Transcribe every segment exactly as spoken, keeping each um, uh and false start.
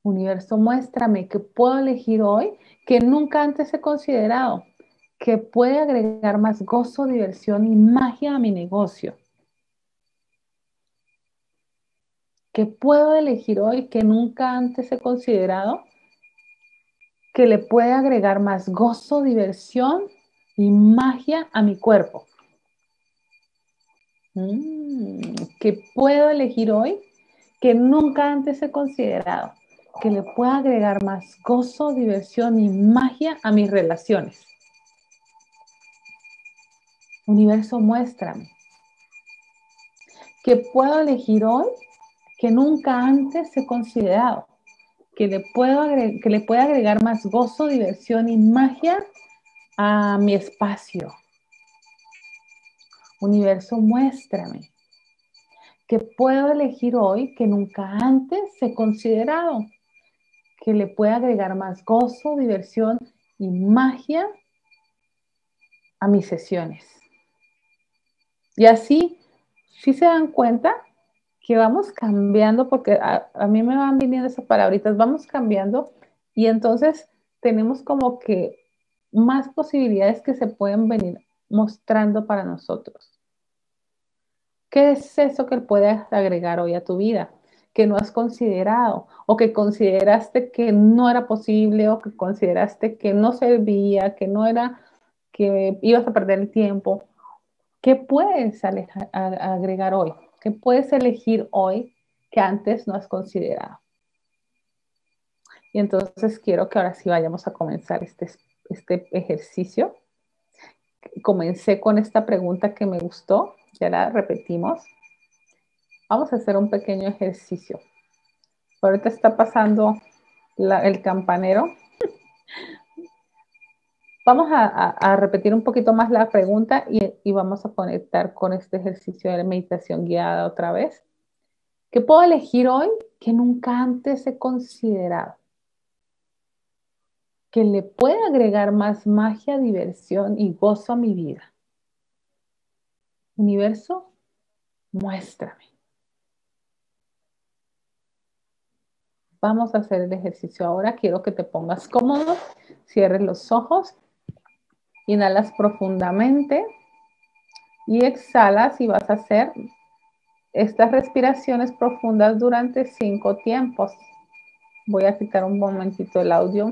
Universo, muéstrame que puedo elegir hoy que nunca antes he considerado, que puede agregar más gozo, diversión y magia a mi negocio. Que puedo elegir hoy que nunca antes he considerado, que le puede agregar más gozo, diversión y magia a mi cuerpo. Mm, que puedo elegir hoy que nunca antes he considerado, que le pueda agregar más gozo, diversión y magia a mis relaciones. Universo, muéstrame que puedo elegir hoy que nunca antes he considerado, que le, puedo agregar, que le pueda agregar más gozo, diversión y magia a mi espacio. Universo, muéstrame que puedo elegir hoy que nunca antes he considerado, que le pueda agregar más gozo, diversión y magia a mis sesiones. Y así, si se dan cuenta que vamos cambiando, porque a, a mí me van viniendo esas palabritas, vamos cambiando y entonces tenemos como que más posibilidades que se pueden venir mostrando para nosotros. ¿Qué es eso que puedes agregar hoy a tu vida que no has considerado o que consideraste que no era posible o que consideraste que no servía, que no era, que ibas a perder el tiempo? ¿Qué puedes aleja- a- agregar hoy? ¿Qué puedes elegir hoy que antes no has considerado? Y entonces quiero que ahora sí vayamos a comenzar este, este ejercicio. Comencé con esta pregunta que me gustó, ya la repetimos. Vamos a hacer un pequeño ejercicio. Ahorita está pasando la, el campanero. Vamos a, a, a, repetir un poquito más la pregunta y, y vamos a conectar con este ejercicio de meditación guiada otra vez. ¿Qué puedo elegir hoy que nunca antes he considerado? Que le puede agregar más magia, diversión y gozo a mi vida. Universo, muéstrame. Vamos a hacer el ejercicio ahora. Quiero que te pongas cómodo, cierres los ojos, inhalas profundamente y exhalas y vas a hacer estas respiraciones profundas durante cinco tiempos. Voy a quitar un momentito el audio.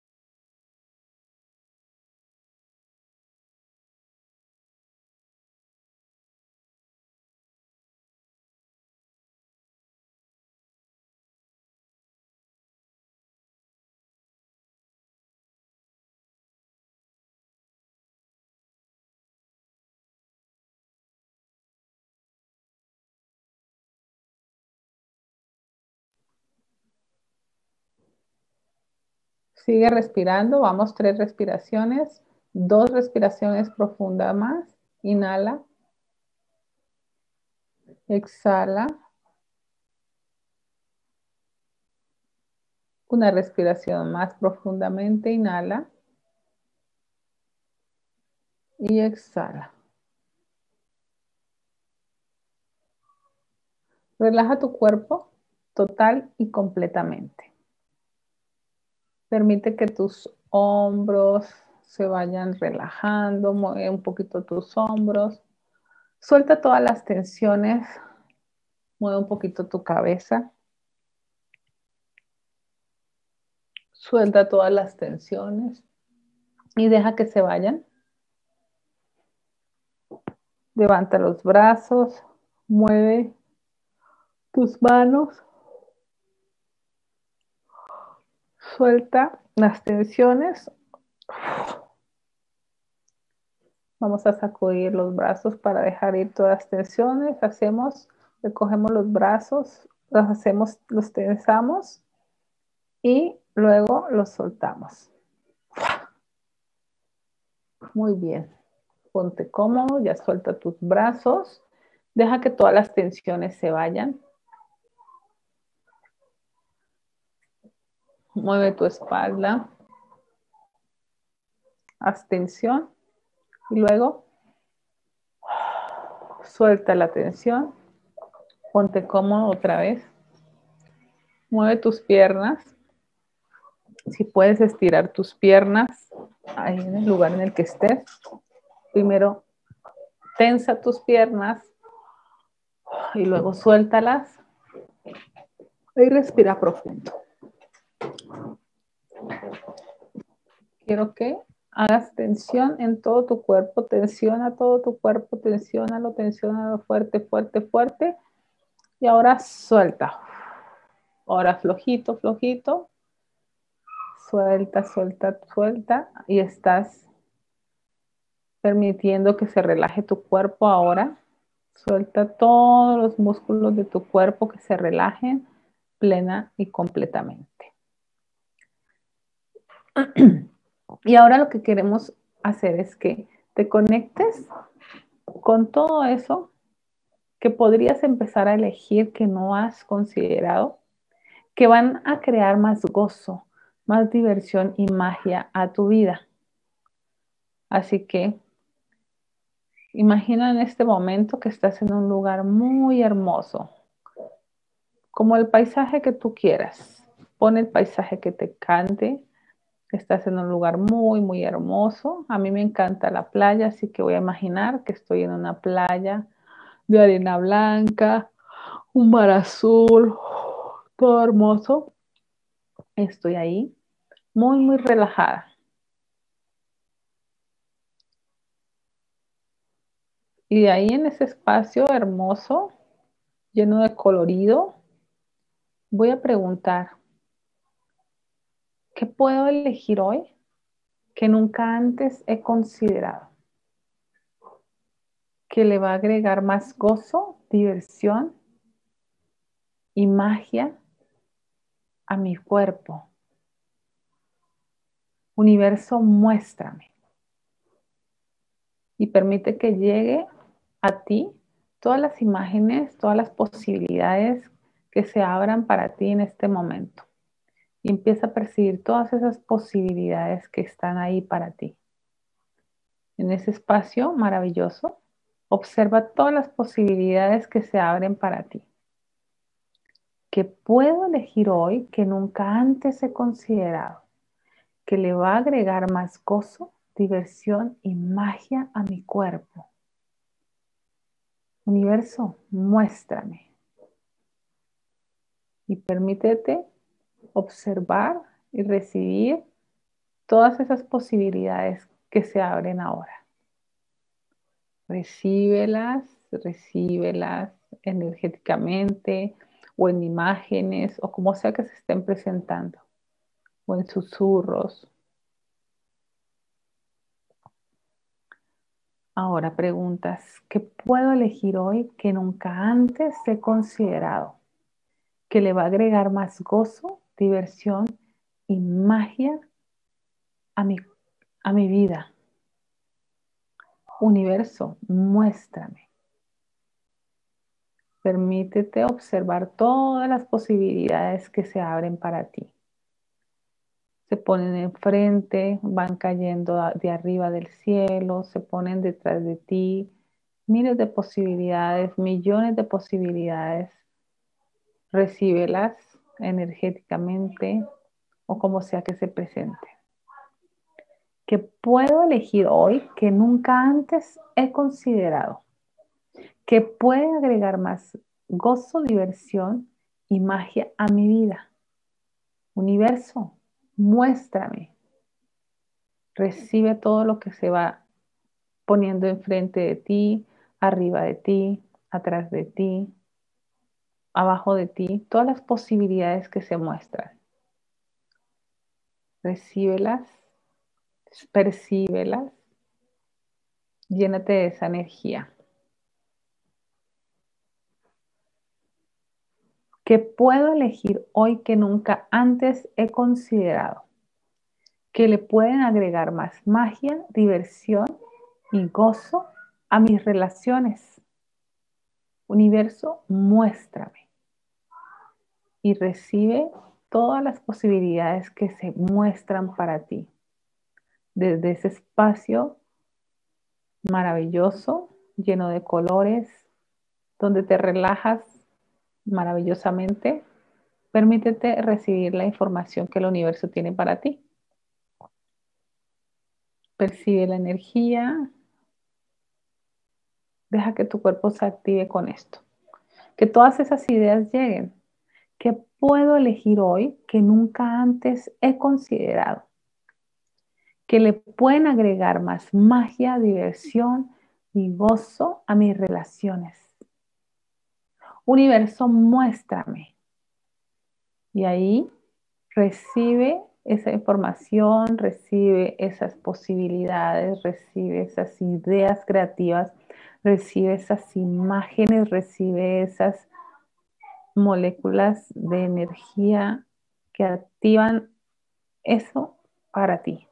Sigue respirando. Vamos, tres respiraciones. Dos respiraciones profundas más. Inhala. Exhala. Una respiración más profundamente. Inhala. Y exhala. Relaja tu cuerpo total y completamente. Permite que tus hombros se vayan relajando. Mueve un poquito tus hombros. Suelta todas las tensiones. Mueve un poquito tu cabeza. Suelta todas las tensiones y deja que se vayan. Levanta los brazos, mueve tus manos, suelta las tensiones. Vamos a sacudir los brazos para dejar ir todas las tensiones. Hacemos, recogemos los brazos, los hacemos, los tensamos y luego los soltamos. Muy bien. Ponte cómodo, ya suelta tus brazos. Deja que todas las tensiones se vayan. Mueve tu espalda. Haz tensión. Y luego suelta la tensión. Ponte cómodo otra vez. Mueve tus piernas. Si puedes estirar tus piernas ahí en el lugar en el que estés. Primero tensa tus piernas y luego suéltalas y respira profundo. Quiero que hagas tensión en todo tu cuerpo, tensiona todo tu cuerpo, tensiónalo, tensiónalo fuerte, fuerte, fuerte. Y ahora suelta. Ahora flojito, flojito. Suelta, suelta, suelta. Y estás permitiendo que se relaje tu cuerpo ahora. Suelta todos los músculos de tu cuerpo que se relajen plena y completamente. Y ahora lo que queremos hacer es que te conectes con todo eso que podrías empezar a elegir que no has considerado, que van a crear más gozo, más diversión y magia a tu vida. Así que imagina en este momento que estás en un lugar muy hermoso, como el paisaje que tú quieras. Pon el paisaje que te cante. Estás en un lugar muy, muy hermoso. A mí me encanta la playa, así que voy a imaginar que estoy en una playa de arena blanca, un mar azul, todo hermoso. Estoy ahí, muy, muy relajada. Y de ahí en ese espacio hermoso, lleno de colorido, voy a preguntar, ¿qué puedo elegir hoy que nunca antes he considerado? Que le va a agregar más gozo, diversión y magia a mi cuerpo. Universo, muéstrame. Y permite que llegue a ti todas las imágenes, todas las posibilidades que se abran para ti en este momento. Y empieza a percibir todas esas posibilidades que están ahí para ti. En ese espacio maravilloso, observa todas las posibilidades que se abren para ti. Que puedo elegir hoy que nunca antes he considerado, que le va a agregar más gozo, diversión y magia a mi cuerpo. Universo, muéstrame. Y permítete observar y recibir todas esas posibilidades que se abren ahora. Recíbelas, recíbelas energéticamente o en imágenes o como sea que se estén presentando o en susurros. Ahora preguntas, ¿qué puedo elegir hoy que nunca antes he considerado? Que le va a agregar más gozo, diversión y magia a mi, a mi vida. Universo, muéstrame. Permítete observar todas las posibilidades que se abren para ti. Se ponen enfrente, van cayendo de arriba del cielo, se ponen detrás de ti. Miles de posibilidades, millones de posibilidades. Recíbelas energéticamente o como sea que se presente. Que puedo elegir hoy que nunca antes he considerado. Que puede agregar más gozo, diversión y magia a mi vida. Universo, muéstrame. Recibe todo lo que se va poniendo enfrente de ti, arriba de ti, atrás de ti, abajo de ti, todas las posibilidades que se muestran. Recíbelas, percíbelas, llénate de esa energía. Que puedo elegir hoy que nunca antes he considerado, que le pueden agregar más magia, diversión y gozo a mis relaciones. Universo, muéstrame. Y recibe todas las posibilidades que se muestran para ti. Desde ese espacio maravilloso, lleno de colores, donde te relajas maravillosamente, Permítete recibir la información que el universo tiene para ti. Percibe la energía. Deja que tu cuerpo se active con esto. Que todas esas ideas lleguen. ¿Qué puedo elegir hoy que nunca antes he considerado? Que le pueden agregar más magia, diversión y gozo a mis relaciones. Universo, muéstrame. Y ahí recibe esa información, recibe esas posibilidades, recibe esas ideas creativas, recibe esas imágenes, recibe esas moléculas de energía que activan eso para ti.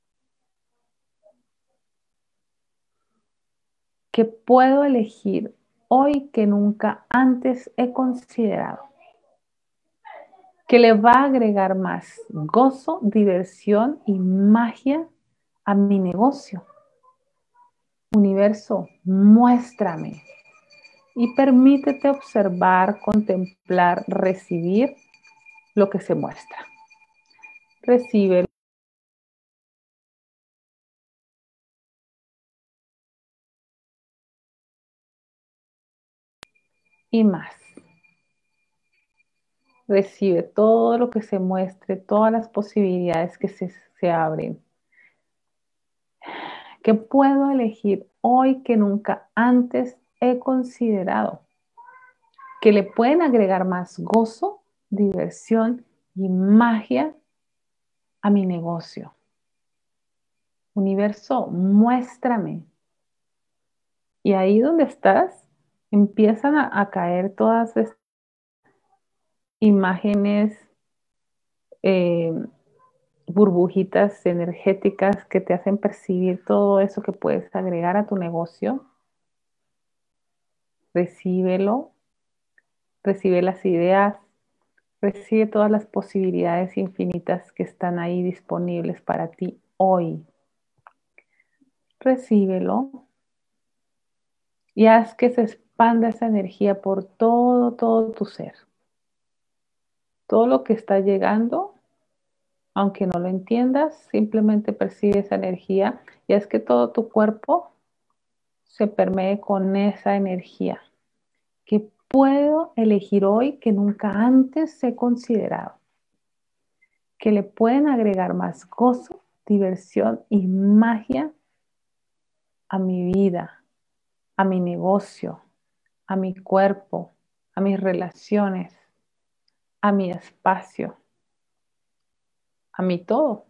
¿Qué puedo elegir hoy que nunca antes he considerado? Que le va a agregar más gozo, diversión y magia a mi negocio. Universo, muéstrame y permítete observar, contemplar, recibir lo que se muestra. Recibe y más. Recibe todo lo que se muestre, todas las posibilidades que se, se abren. ¿Qué puedo elegir hoy que nunca antes he considerado? Que le pueden agregar más gozo, diversión y magia a mi negocio. Universo, muéstrame. Y ahí donde estás, empiezan a, a caer todas estas imágenes, eh, burbujitas energéticas que te hacen percibir todo eso que puedes agregar a tu negocio. Recíbelo, recibe las ideas, recibe todas las posibilidades infinitas que están ahí disponibles para ti hoy. Recíbelo y haz que se expanda esa energía por todo, todo tu ser. Todo lo que está llegando, aunque no lo entiendas, simplemente percibe esa energía y haz que todo tu cuerpo se permee con esa energía. ¿Qué puedo elegir hoy que nunca antes he considerado? Que le pueden agregar más gozo, diversión y magia a mi vida, a mi negocio, a mi cuerpo, a mis relaciones, a mi espacio, a mi todo.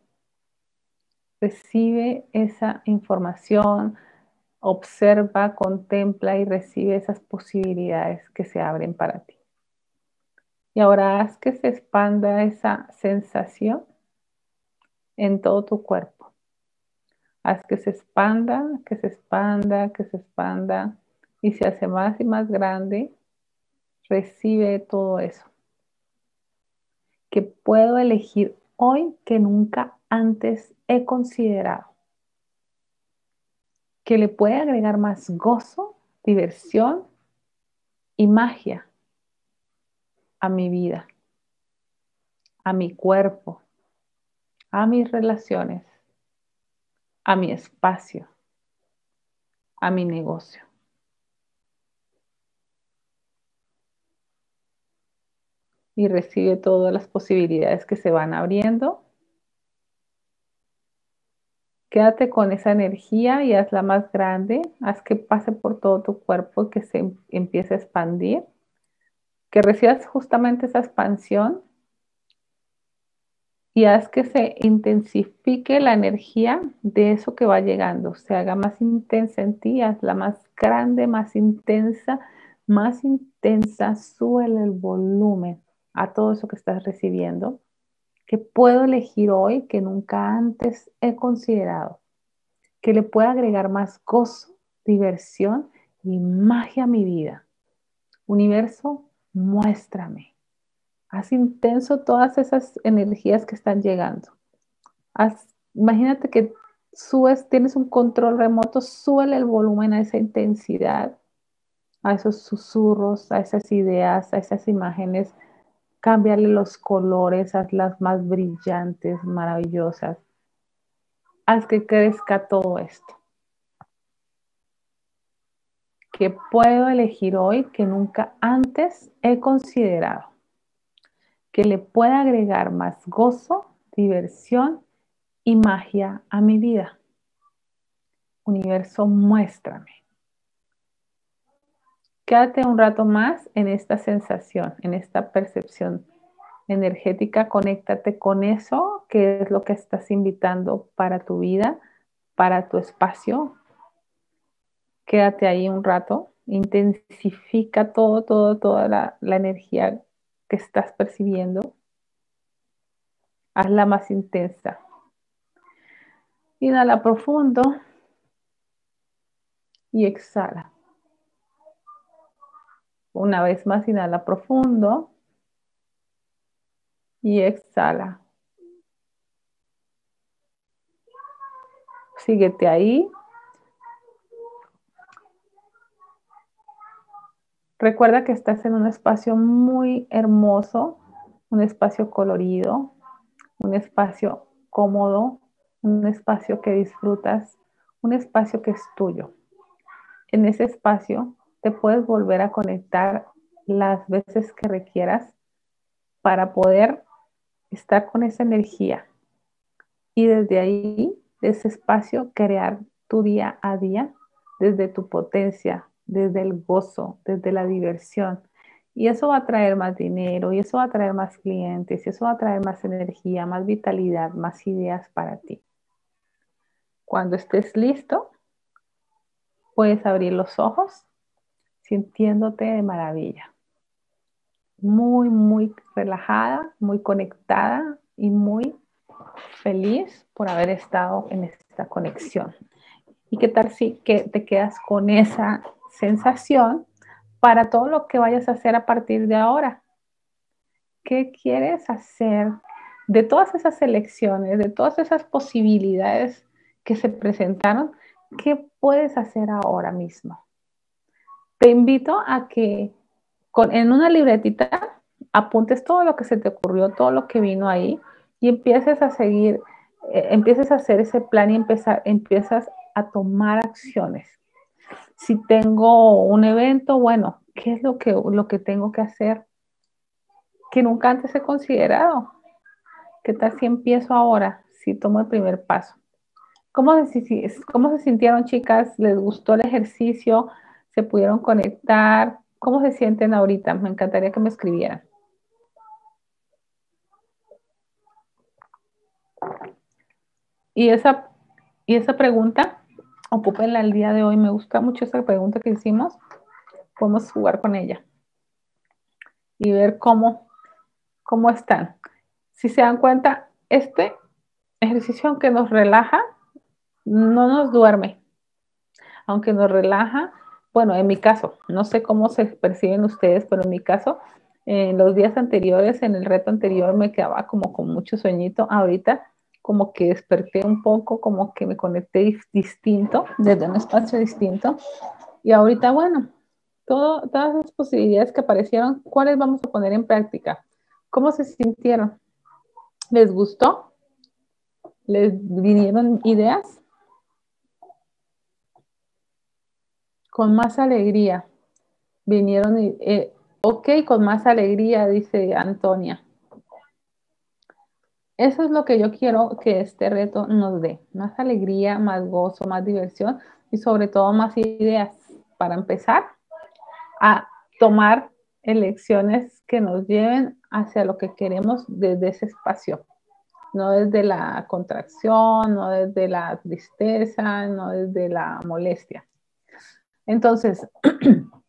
Recibe esa información, observa, contempla y recibe esas posibilidades que se abren para ti. Y ahora haz que se expanda esa sensación en todo tu cuerpo. Haz que se expanda, que se expanda, que se expanda y se hace más y más grande. Recibe todo eso. Que puedo elegir hoy que nunca antes he considerado. Que le puede agregar más gozo, diversión y magia a mi vida, a mi cuerpo, a mis relaciones, a mi espacio, a mi negocio. Y recibe todas las posibilidades que se van abriendo. Quédate con esa energía y hazla más grande. Haz que pase por todo tu cuerpo y que se empiece a expandir. Que recibas justamente esa expansión y haz que se intensifique la energía de eso que va llegando. Se haga más intensa en ti, hazla más grande, más intensa, más intensa. Súbele el volumen a todo eso que estás recibiendo. Que puedo elegir hoy que nunca antes he considerado. Que le pueda agregar más gozo, diversión y magia a mi vida. Universo, muéstrame. Haz intenso todas esas energías que están llegando. Haz, imagínate que subes, tienes un control remoto, súbele el volumen a esa intensidad, a esos susurros, a esas ideas, a esas imágenes. Cámbiale los colores, hazlas más brillantes, maravillosas. Haz que crezca todo esto. Que puedo elegir hoy que nunca antes he considerado. Que le pueda agregar más gozo, diversión y magia a mi vida. Universo, muéstrame. Quédate un rato más en esta sensación, en esta percepción energética. Conéctate con eso, que es lo que estás invitando para tu vida, para tu espacio. Quédate ahí un rato. Intensifica todo, todo, toda la, la energía que estás percibiendo. Hazla más intensa. Inhala profundo y exhala. Una vez más, inhala profundo y exhala. Síguete ahí. Recuerda que estás en un espacio muy hermoso, un espacio colorido, un espacio cómodo, un espacio que disfrutas, un espacio que es tuyo. En ese espacio te puedes volver a conectar las veces que requieras para poder estar con esa energía y desde ahí, de ese espacio, crear tu día a día desde tu potencia, desde el gozo, desde la diversión. Y eso va a traer más dinero, y eso va a traer más clientes, y eso va a traer más energía, más vitalidad, más ideas para ti. Cuando estés listo, puedes abrir los ojos sintiéndote de maravilla. Muy, muy relajada, muy conectada y muy feliz por haber estado en esta conexión. ¿Y qué tal si que te quedas con esa sensación para todo lo que vayas a hacer a partir de ahora? ¿Qué quieres hacer de todas esas elecciones, de todas esas posibilidades que se presentaron? ¿Qué puedes hacer ahora mismo? Te invito a que con, en una libretita apuntes todo lo que se te ocurrió, todo lo que vino ahí y empieces a seguir, eh, empieces a hacer ese plan y empezar, empiezas a tomar acciones. Si tengo un evento, bueno, ¿qué es lo que, lo que tengo que hacer que nunca antes he considerado? ¿Qué tal si empiezo ahora? Si tomo el primer paso. ¿Cómo se, cómo se sintieron, chicas? ¿Les gustó el ejercicio? ¿Se pudieron conectar? ¿Cómo se sienten ahorita? Me encantaría que me escribieran. Y esa, y esa pregunta, ocúpenla el día de hoy. Me gusta mucho esa pregunta que hicimos. Podemos jugar con ella y ver cómo, cómo están. Si se dan cuenta, este ejercicio, aunque nos relaja, no nos duerme. Aunque nos relaja, bueno, en mi caso, no sé cómo se perciben ustedes, pero en mi caso, en los días anteriores, en el reto anterior, me quedaba como con mucho sueñito. Ahorita, como que desperté un poco, como que me conecté distinto, desde un espacio distinto. Y ahorita, bueno, todo, todas las posibilidades que aparecieron, ¿cuáles vamos a poner en práctica? ¿Cómo se sintieron? ¿Les gustó? ¿Les vinieron ideas? Con más alegría. Vinieron, eh, ok, con más alegría, dice Antonia. Eso es lo que yo quiero que este reto nos dé. Más alegría, más gozo, más diversión y sobre todo más ideas para empezar a tomar elecciones que nos lleven hacia lo que queremos desde ese espacio. No desde la contracción, no desde la tristeza, no desde la molestia. Entonces,